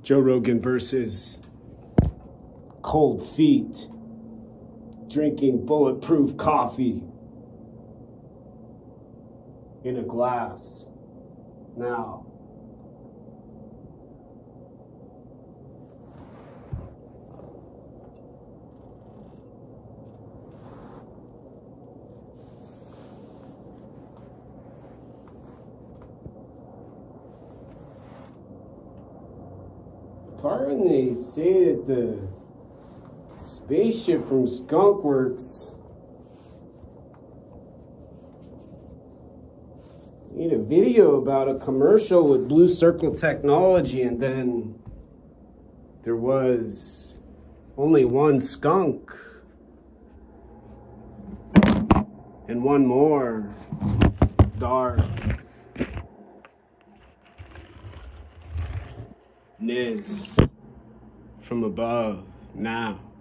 Joe Rogan versus Cold Feet, drinking bulletproof coffee in a glass. Now, pardon, they say that the spaceship from Skunkworks made a video about a commercial with Blue Circle technology, and then there was only one skunk and one more dark Niz from above now.